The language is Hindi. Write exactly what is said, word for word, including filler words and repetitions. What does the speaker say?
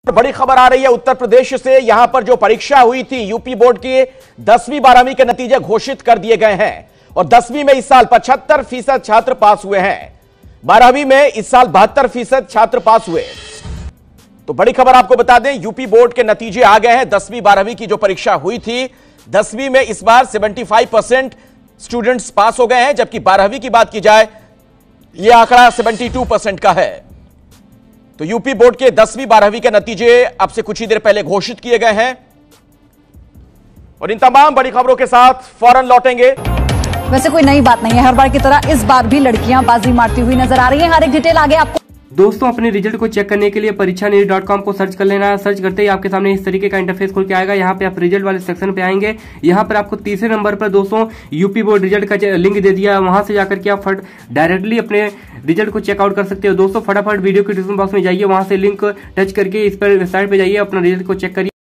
बड़ी खबर आ रही है उत्तर प्रदेश से। यहां पर जो परीक्षा हुई थी यूपी बोर्ड की, दसवीं बारहवीं के नतीजे घोषित कर दिए गए हैं और दसवीं में इस साल पचहत्तर फीसद छात्र पास हुए हैं, बारहवीं में इस साल बहत्तर फीसद छात्र पास हुए। तो बड़ी खबर आपको बता दें, यूपी बोर्ड के नतीजे आ गए हैं। दसवीं बारहवीं की जो परीक्षा हुई थी, दसवीं में इस बार पचहत्तर परसेंट स्टूडेंट्स पास हो गए हैं, जबकि बारहवीं की बात की जाए यह आंकड़ा बहत्तर परसेंट का है। तो यूपी बोर्ड के दसवीं बारहवीं के नतीजे अब से कुछ ही देर पहले घोषित किए गए हैं और इन तमाम बड़ी खबरों के साथ फौरन लौटेंगे। वैसे कोई नई बात नहीं है, हर बार की तरह इस बार भी लड़कियां बाजी मारती हुई नजर आ रही हैं। हर एक डिटेल आगे आपको। दोस्तों, अपने रिजल्ट को चेक करने के लिए परीक्षा न्यूज डॉट कॉम को सर्च कर लेना है। सर्च करते ही आपके सामने इस तरीके का इंटरफेस खुल के आएगा। यहाँ पे आप रिजल्ट वाले सेक्शन पे आएंगे। यहाँ पर आपको तीसरे नंबर पर दोस्तों यूपी बोर्ड रिजल्ट का लिंक दे दिया है। वहां से जाकर के आप फट डायरेक्टली अपने रिजल्ट को चेकआउट कर सकते हो। दोस्तों, फटाफट वीडियो के डिस्क्रिप्शन बॉक्स में जाइए, वहां से लिंक टच करके इस पर वेबसाइट पे जाइए, अपना रिजल्ट को चेक करिए।